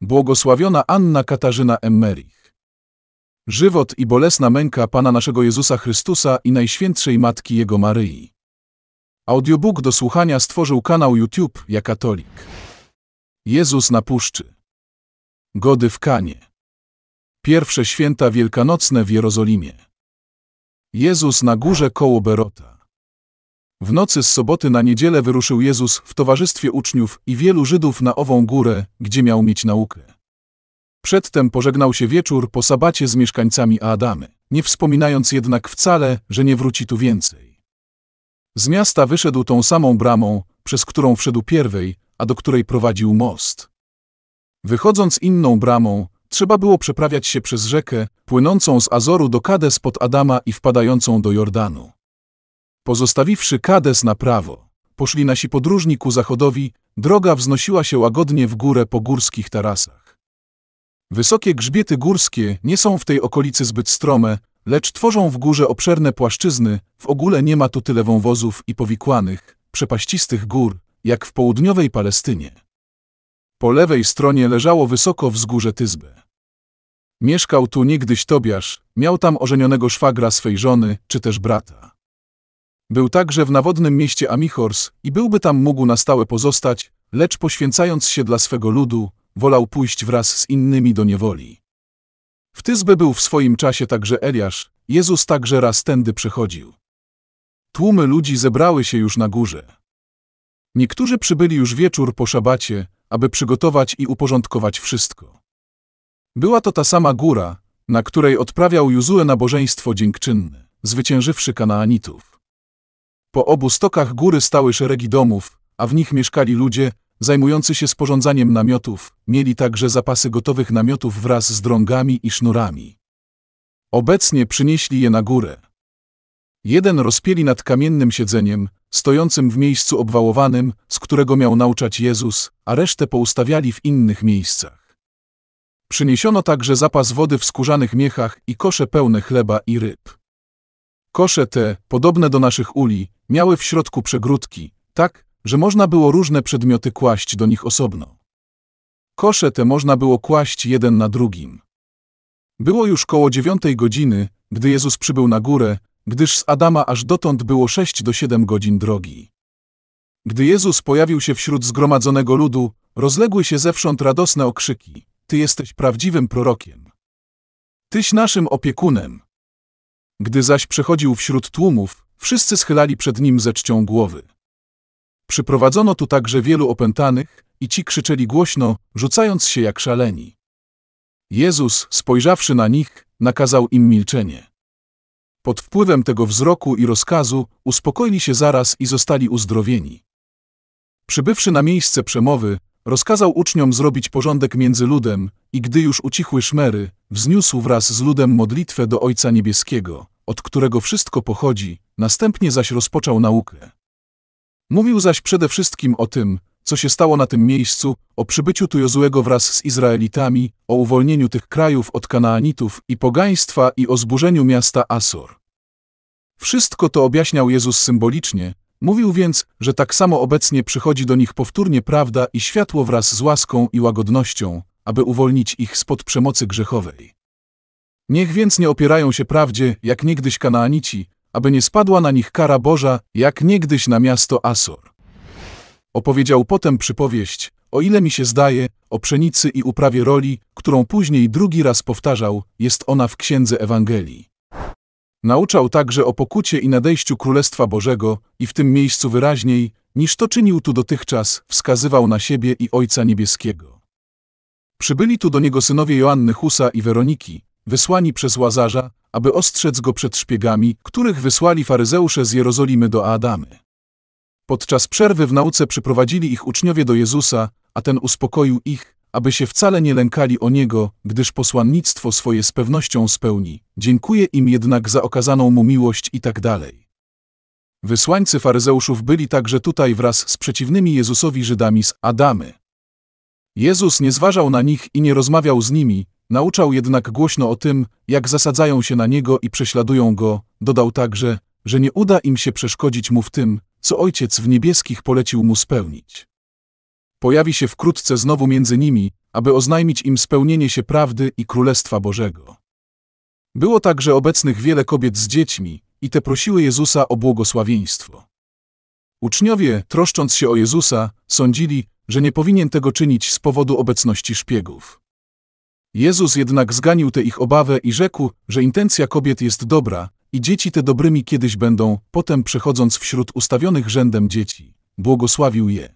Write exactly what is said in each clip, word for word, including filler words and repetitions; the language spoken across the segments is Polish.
Błogosławiona Anna Katarzyna Emmerich. Żywot i bolesna męka Pana naszego Jezusa Chrystusa i Najświętszej Matki Jego Maryi. Audiobook do słuchania stworzył kanał YouTube Ja Katolik. Jezus na puszczy. Gody w Kanie. Pierwsze święta wielkanocne w Jerozolimie. Jezus na górze koło Berota. W nocy z soboty na niedzielę wyruszył Jezus w towarzystwie uczniów i wielu Żydów na ową górę, gdzie miał mieć naukę. Przedtem pożegnał się wieczór po sabacie z mieszkańcami Adamy, nie wspominając jednak wcale, że nie wróci tu więcej. Z miasta wyszedł tą samą bramą, przez którą wszedł pierwej, a do której prowadził most. Wychodząc inną bramą, trzeba było przeprawiać się przez rzekę, płynącą z Azoru do Kades pod Adama i wpadającą do Jordanu. Pozostawiwszy Kades na prawo, poszli nasi podróżni ku zachodowi, droga wznosiła się łagodnie w górę po górskich tarasach. Wysokie grzbiety górskie nie są w tej okolicy zbyt strome, lecz tworzą w górze obszerne płaszczyzny, w ogóle nie ma tu tyle wąwozów i powikłanych, przepaścistych gór, jak w południowej Palestynie. Po lewej stronie leżało wysoko wzgórze Tyzbe. Mieszkał tu niegdyś Tobiasz, miał tam ożenionego szwagra swej żony, czy też brata. Był także w nawodnym mieście Amichors i byłby tam mógł na stałe pozostać, lecz poświęcając się dla swego ludu, wolał pójść wraz z innymi do niewoli. W Tyzbę był w swoim czasie także Eliasz, Jezus także raz tędy przechodził. Tłumy ludzi zebrały się już na górze. Niektórzy przybyli już wieczór po szabacie, aby przygotować i uporządkować wszystko. Była to ta sama góra, na której odprawiał Jozue nabożeństwo dziękczynne, zwyciężywszy Kanaanitów. Po obu stokach góry stały szeregi domów, a w nich mieszkali ludzie, zajmujący się sporządzaniem namiotów, mieli także zapasy gotowych namiotów wraz z drągami i sznurami. Obecnie przynieśli je na górę. Jeden rozpięli nad kamiennym siedzeniem, stojącym w miejscu obwałowanym, z którego miał nauczać Jezus, a resztę poustawiali w innych miejscach. Przyniesiono także zapas wody w skórzanych miechach i kosze pełne chleba i ryb. Kosze te, podobne do naszych uli, miały w środku przegródki, tak, że można było różne przedmioty kłaść do nich osobno. Kosze te można było kłaść jeden na drugim. Było już koło dziewiątej godziny, gdy Jezus przybył na górę, gdyż z Adama aż dotąd było sześć do siedem godzin drogi. Gdy Jezus pojawił się wśród zgromadzonego ludu, rozległy się zewsząd radosne okrzyki: Ty jesteś prawdziwym prorokiem. Tyś naszym opiekunem. Gdy zaś przechodził wśród tłumów, wszyscy schylali przed nim ze czcią głowy. Przyprowadzono tu także wielu opętanych i ci krzyczeli głośno, rzucając się jak szaleni. Jezus, spojrzawszy na nich, nakazał im milczenie. Pod wpływem tego wzroku i rozkazu uspokoili się zaraz i zostali uzdrowieni. Przybywszy na miejsce przemowy, rozkazał uczniom zrobić porządek między ludem i gdy już ucichły szmery, wzniósł wraz z ludem modlitwę do Ojca Niebieskiego, od którego wszystko pochodzi, następnie zaś rozpoczął naukę. Mówił zaś przede wszystkim o tym, co się stało na tym miejscu, o przybyciu tu Jozuego wraz z Izraelitami, o uwolnieniu tych krajów od Kanaanitów i pogaństwa i o zburzeniu miasta Asor. Wszystko to objaśniał Jezus symbolicznie, mówił więc, że tak samo obecnie przychodzi do nich powtórnie prawda i światło wraz z łaską i łagodnością, aby uwolnić ich spod przemocy grzechowej. Niech więc nie opierają się prawdzie, jak niegdyś Kanaanici, aby nie spadła na nich kara Boża, jak niegdyś na miasto Asor. Opowiedział potem przypowieść, o ile mi się zdaje, o pszenicy i uprawie roli, którą później drugi raz powtarzał, jest ona w Księdze Ewangelii. Nauczał także o pokucie i nadejściu Królestwa Bożego i w tym miejscu wyraźniej, niż to czynił tu dotychczas, wskazywał na siebie i Ojca Niebieskiego. Przybyli tu do niego synowie Joanny Husa i Weroniki, wysłani przez Łazarza, aby ostrzec go przed szpiegami, których wysłali faryzeusze z Jerozolimy do Adamy. Podczas przerwy w nauce przyprowadzili ich uczniowie do Jezusa, a ten uspokoił ich, aby się wcale nie lękali o Niego, gdyż posłannictwo swoje z pewnością spełni. Dziękuję im jednak za okazaną mu miłość i tak dalej. Wysłańcy faryzeuszów byli także tutaj wraz z przeciwnymi Jezusowi Żydami z Adamy. Jezus nie zważał na nich i nie rozmawiał z nimi, nauczał jednak głośno o tym, jak zasadzają się na Niego i prześladują Go, dodał także, że nie uda im się przeszkodzić Mu w tym, co Ojciec w niebieskich polecił Mu spełnić. Pojawi się wkrótce znowu między nimi, aby oznajmić im spełnienie się prawdy i Królestwa Bożego. Było także obecnych wiele kobiet z dziećmi i te prosiły Jezusa o błogosławieństwo. Uczniowie, troszcząc się o Jezusa, sądzili, że nie powinien tego czynić z powodu obecności szpiegów. Jezus jednak zganił tę ich obawę i rzekł, że intencja kobiet jest dobra i dzieci te dobrymi kiedyś będą, potem przechodząc wśród ustawionych rzędem dzieci, błogosławił je.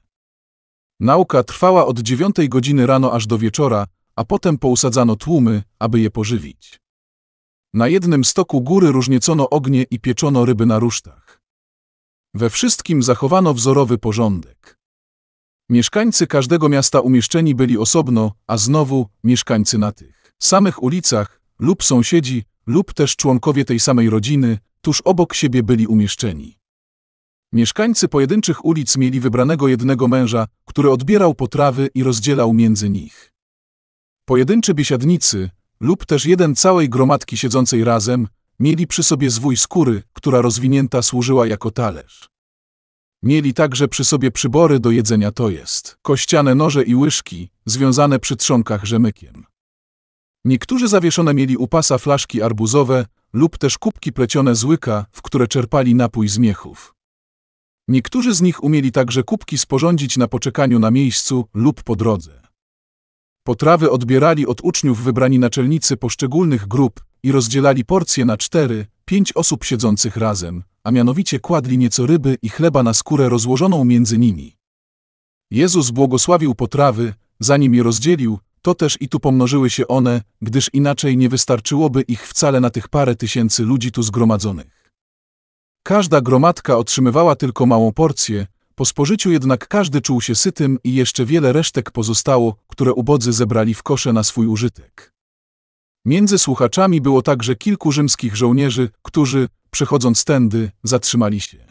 Nauka trwała od dziewiątej godziny rano aż do wieczora, a potem pousadzano tłumy, aby je pożywić. Na jednym stoku góry różniecono ognie i pieczono ryby na rusztach. We wszystkim zachowano wzorowy porządek. Mieszkańcy każdego miasta umieszczeni byli osobno, a znowu mieszkańcy na tych samych ulicach, lub sąsiedzi, lub też członkowie tej samej rodziny, tuż obok siebie byli umieszczeni. Mieszkańcy pojedynczych ulic mieli wybranego jednego męża, który odbierał potrawy i rozdzielał między nich. Pojedynczy biesiadnicy, lub też jeden całej gromadki siedzącej razem, mieli przy sobie zwój skóry, która rozwinięta służyła jako talerz. Mieli także przy sobie przybory do jedzenia, to jest kościane noże i łyżki, związane przy trzonkach rzemykiem. Niektórzy zawieszone mieli u pasa flaszki arbuzowe lub też kubki plecione z łyka, w które czerpali napój z miechów. Niektórzy z nich umieli także kubki sporządzić na poczekaniu na miejscu lub po drodze. Potrawy odbierali od uczniów wybrani naczelnicy poszczególnych grup i rozdzielali porcje na cztery, pięć osób siedzących razem, a mianowicie kładli nieco ryby i chleba na skórę rozłożoną między nimi. Jezus błogosławił potrawy, zanim je rozdzielił, to też i tu pomnożyły się one, gdyż inaczej nie wystarczyłoby ich wcale na tych parę tysięcy ludzi tu zgromadzonych. Każda gromadka otrzymywała tylko małą porcję, po spożyciu jednak każdy czuł się sytym i jeszcze wiele resztek pozostało, które ubodzy zebrali w kosze na swój użytek. Między słuchaczami było także kilku rzymskich żołnierzy, którzy, przechodząc tędy, zatrzymali się.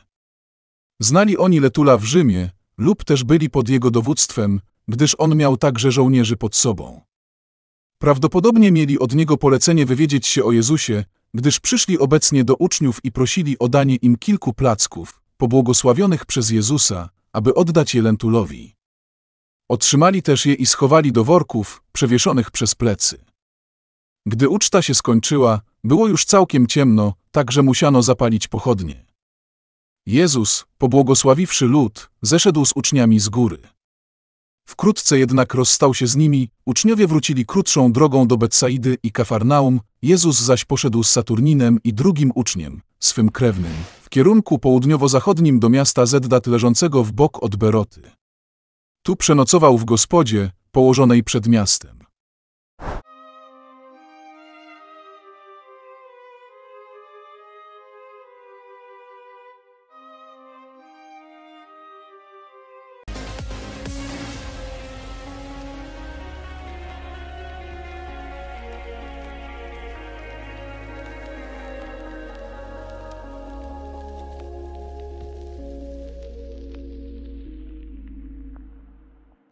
Znali oni Letula w Rzymie, lub też byli pod jego dowództwem, gdyż on miał także żołnierzy pod sobą. Prawdopodobnie mieli od niego polecenie wywiedzieć się o Jezusie, gdyż przyszli obecnie do uczniów i prosili o danie im kilku placków, pobłogosławionych przez Jezusa, aby oddać je Lentulowi. Otrzymali też je i schowali do worków, przewieszonych przez plecy. Gdy uczta się skończyła, było już całkiem ciemno, tak że musiano zapalić pochodnie. Jezus, pobłogosławiwszy lud, zeszedł z uczniami z góry. Wkrótce jednak rozstał się z nimi, uczniowie wrócili krótszą drogą do Betsaidy i Kafarnaum, Jezus zaś poszedł z Saturninem i drugim uczniem, swym krewnym, w kierunku południowo-zachodnim do miasta Zeddat leżącego w bok od Beroty. Tu przenocował w gospodzie, położonej przed miastem.